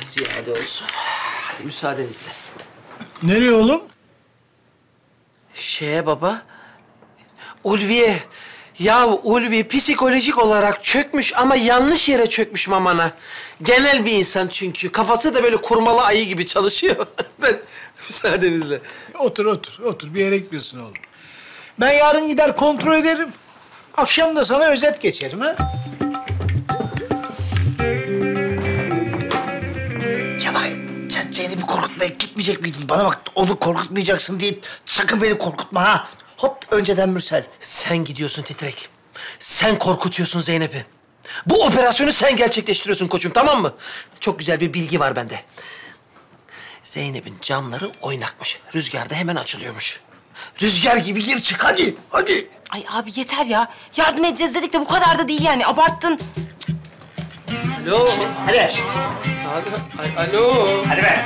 ziyade olsun. Hadi müsaadenizle. Nereye oğlum? Baba. Ulviye. Ya Ulvi psikolojik olarak çökmüş ama yanlış yere çökmüş mamana. Genel bir insan çünkü. Kafası da böyle kurmalı ayı gibi çalışıyor. Ben müsaadenizle. Otur, otur, otur. Bir yere gitmiyorsun oğlum. Ben yarın gider kontrol ederim. Akşam da sana özet geçerim ha. Cevahir, sen Zeynep'i korkutmaya gitmeyecek miydin? Bana bak, onu korkutmayacaksın diye sakın beni korkutma ha. Hop, önceden Mürsel. Sen gidiyorsun Titrek. Sen korkutuyorsun Zeynep'i. Bu operasyonu sen gerçekleştiriyorsun koçum, tamam mı? Çok güzel bir bilgi var bende. Zeynep'in camları oynakmış. Rüzgarda hemen açılıyormuş. Rüzgar gibi gir çık hadi, hadi. Ay abi yeter ya. Yardım edeceğiz dedik de bu kadar da değil yani. Abarttın. Alo. Hadi. Alo. Hadi be.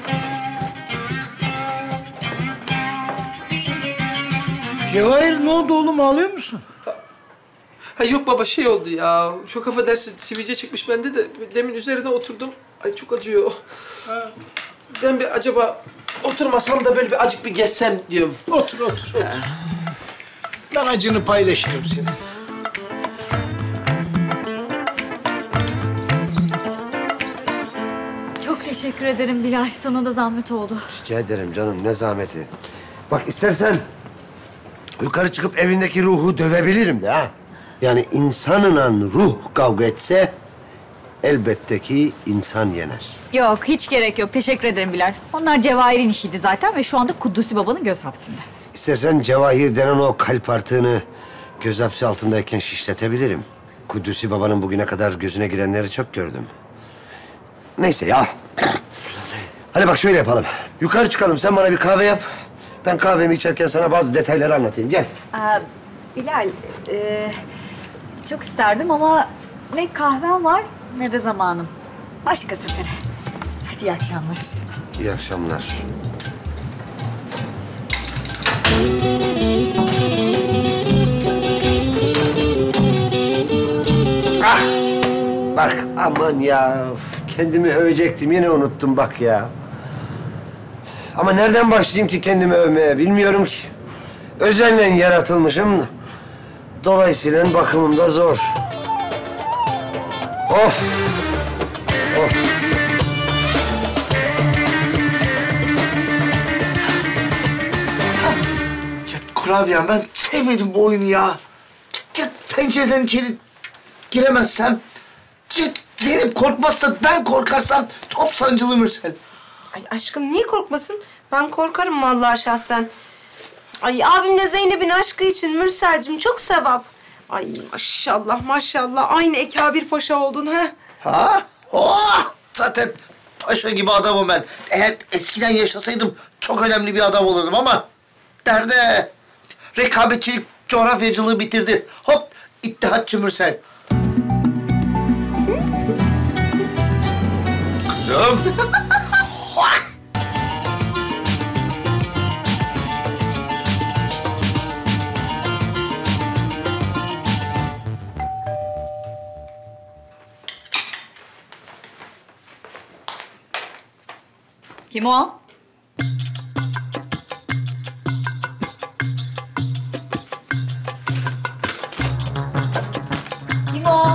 Cevahir ne oldu oğlum? Ağlıyor musun? Ha yok baba şey oldu ya. Çok affedersin sivilce çıkmış bende de. Demin üzerine oturdum. Ay çok acıyor. Ben bir acaba oturmasam da böyle bir acık bir gezsem diyorum. Otur, otur, otur. Ben acını paylaşırım senin. Çok teşekkür ederim Bilal. Sana da zahmet oldu. Rica ederim canım, ne zahmeti. Bak istersen yukarı çıkıp evindeki ruhu dövebilirim de ha. Yani insanla ruh kavga etse elbette ki insan yener. Yok, hiç gerek yok. Teşekkür ederim Bilal. Onlar Cevahir'in işiydi zaten ve şu anda Kuddusi Baba'nın göz hapsinde. İstersen Cevahir denen o kalp artığını göz hapsi altındayken şişletebilirim. Kudüs'ü babanın bugüne kadar gözüne girenleri çok gördüm. Neyse ya. Hadi bak şöyle yapalım. Yukarı çıkalım, sen bana bir kahve yap. Ben kahvemi içerken sana bazı detayları anlatayım. Gel. Bilal, çok isterdim ama ne kahvem var ne de zamanım. Başka sefere. Hadi iyi akşamlar. İyi akşamlar. Ah! Bak aman ya. Kendimi övecektim, yine unuttum bak ya. Ama nereden başlayayım ki kendimi övmeye bilmiyorum ki. Özenle yaratılmışım. Dolayısıyla bakımım da zor. Of! Of! Ya kurabiyem, ben sevmedim bu oyunu ya. Ya pencereden içeri giremezsem... Ya Zeynep korkmazsa, ben korkarsam top sancılı Mürsel. Ay aşkım niye korkmasın? Ben korkarım vallahi şahsen. Ay abimle Zeynep'in aşkı için Mürsel'cim çok sevap. Ay maşallah maşallah aynı Ekabir Paşa oldun ha. Ha? Oh! Zaten paşa gibi adamım ben. Eğer eskiden yaşasaydım çok önemli bir adam olurdum ama... Derde rekabetçilik coğrafyacılığı bitirdi. Hop, İttihatçı Mürsel. Kızım. Kim o? Kim o?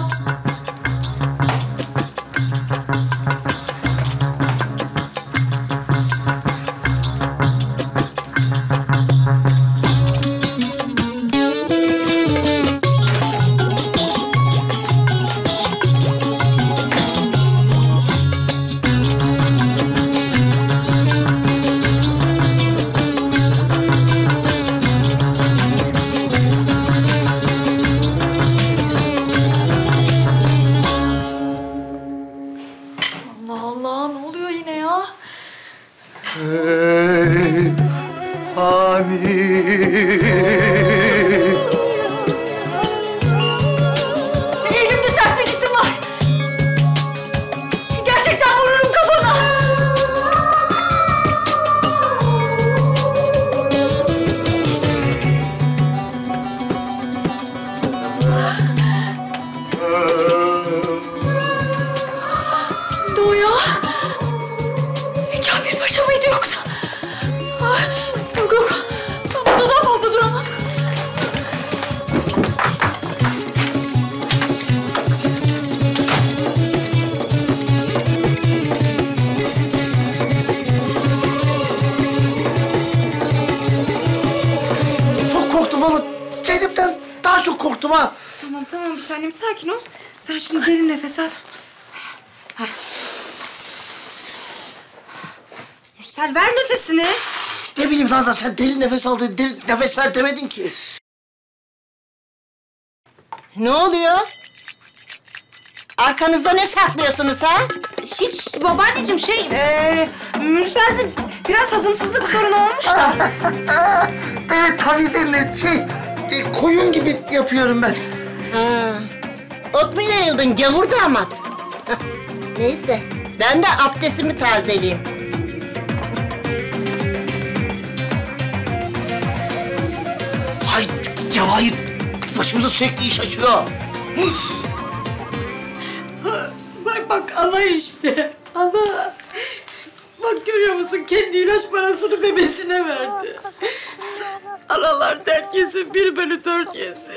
annem, sakin ol. Sen şimdi derin nefes al. Mürsel, ver nefesini. Ne bileyim Nazan, sen derin nefes al dedin, derin nefes ver demedin ki. Ne oluyor? Arkanızda ne saklıyorsunuz ha? Hiç babaanneciğim Mürsel'de biraz hazımsızlık sorunu olmuş da. Evet, tabii seninle koyun gibi yapıyorum ben. Ot mu yayıldın gavur damat? Neyse, ben de abdestimi tazeleyeyim. Hay Cevahir, başımıza sürekli iş açıyor. Bak ana işte. Ana. Bak görüyor musun? Kendi ilaç parasını bebesine verdi. Analar dert yesin, 1/4 yesin.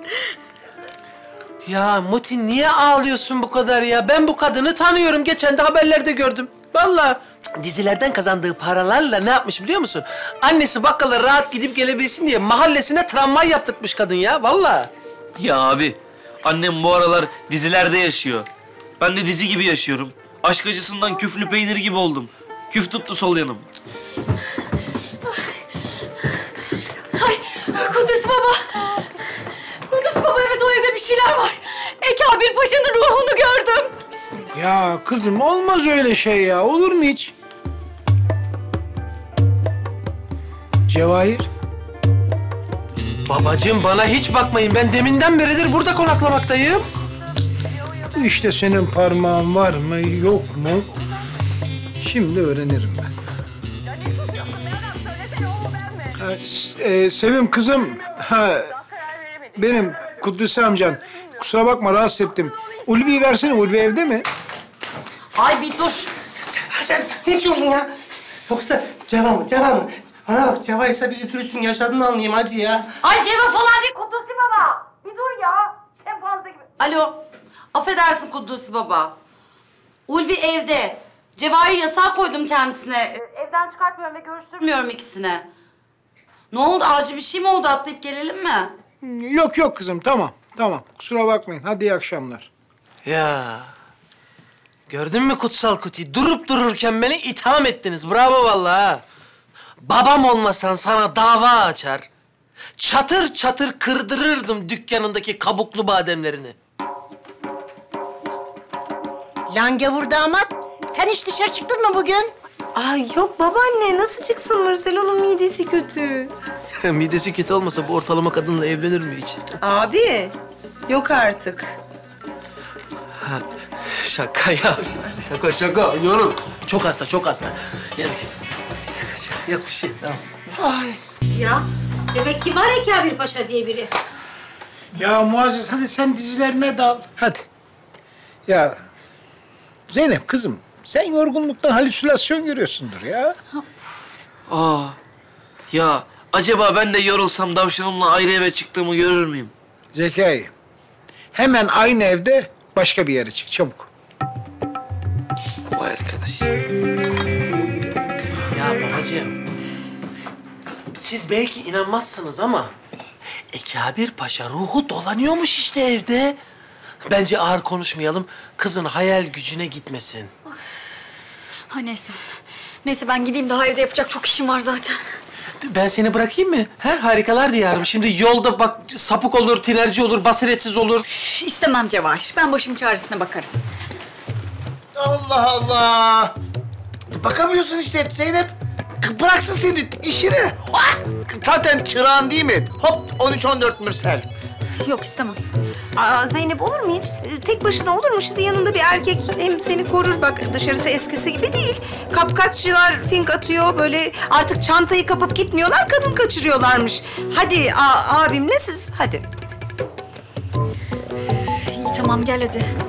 Ya Muti niye ağlıyorsun bu kadar ya? Ben bu kadını tanıyorum. Geçen de haberlerde gördüm. Vallahi dizilerden kazandığı paralarla ne yapmış biliyor musun? Annesi bakkala rahat gidip gelebilsin diye mahallesine tramvay yaptırtmış kadın ya. Vallahi. Ya abi, annem bu aralar dizilerde yaşıyor. Ben de dizi gibi yaşıyorum. Aşk acısından küflü peynir gibi oldum. Küf tuttu sol yanım. Ay Kudüs baba. Kudüs baba, evet o evde bir şeyler var. Ekabir Paşa'nın ruhunu gördüm. Ya kızım olmaz öyle şey ya. Olur mu hiç? Cevahir. Babacığım bana hiç bakmayın. Ben deminden beridir burada konaklamaktayım. Bu işte senin parmağın var mı yok mu? Şimdi öğrenirim ben. Sevim kızım. Benim Kudüs'ü amcan. Kusura bakma rahatsız ettim. Ulvi'yi versene. Ulvi evde mi? Ay bir dur. Sen ne diyorsun ya? Yoksa Ceva mı? Bana bak, Ceva ise bir üfürüsün, yaşadığını anlayayım hacı ya. Ay Ceva falan değil, Kudüs'ü baba. Bir dur ya. Şempanze gibi. Alo. Affedersin Kudüs'ü baba. Ulvi evde. Cevahir yasağı koydum kendisine. Evden çıkartmıyorum ve görüştürmüyorum ikisine. Ne oldu? Acil bir şey mi oldu? Atlayıp gelelim mi? Yok kızım tamam. Kusura bakmayın. Hadi iyi akşamlar. Ya. Gördün mü kutsal kutuyu? Durup dururken beni itham ettiniz. Bravo vallahi. Ha. Babam olmasan sana dava açar. Çatır çatır kırdırırdım dükkanındaki kabuklu bademlerini. Lan gavur damat, sen hiç dışarı çıktın mı bugün? Ay yok babaanne, nasıl çıksın Mürsel? Onun midesi kötü. Midesi kötü olmasa bu ortalama kadınla evlenir mi hiç? Abi, yok artık. Şaka ya. Şaka. Yorum. Çok hasta. Gel bakayım. Şaka. Yok bir şey. Tamam. Ya demek ki var Ekabir Paşa diye biri. Ya Muazzez hadi sen dizilerine dal. Hadi. Ya Zeynep kızım sen yorgunluktan halüsinasyon görüyorsundur ya. Ya acaba ben de yorulsam davşanımla ayrı eve çıktığımı görür müyüm? Zekai, hemen aynı evde başka bir yere çık çabuk. Vay arkadaş. Ya babacığım. Siz belki inanmazsınız ama Ekabir Paşa ruhu dolanıyormuş işte evde. Bence ağır konuşmayalım. Kızın hayal gücüne gitmesin. Ha neyse. Neyse ben gideyim, daha evde yapacak çok işim var zaten. Ben seni bırakayım mı? He? Harikalar diyarım. Şimdi yolda bak sapık olur, tinerci olur, basiretsiz olur. Üf, İstemem Cevahir. Ben başımın çaresine bakarım. Allah Allah! Bakamıyorsun işte Zeynep. Bıraksın senin işini. Zaten çırağın değil mi? Hop 13-14 Mürsel. Yok istemem. Aa, Zeynep olur mu hiç? Tek başına olur mu? Şimdi yanında bir erkek hem seni korur. Bak dışarısı eskisi gibi değil. Kapkaççılar fink atıyor böyle. Artık çantayı kapıp gitmiyorlar, kadın kaçırıyorlarmış. Hadi abimle siz hadi. İyi tamam gel hadi.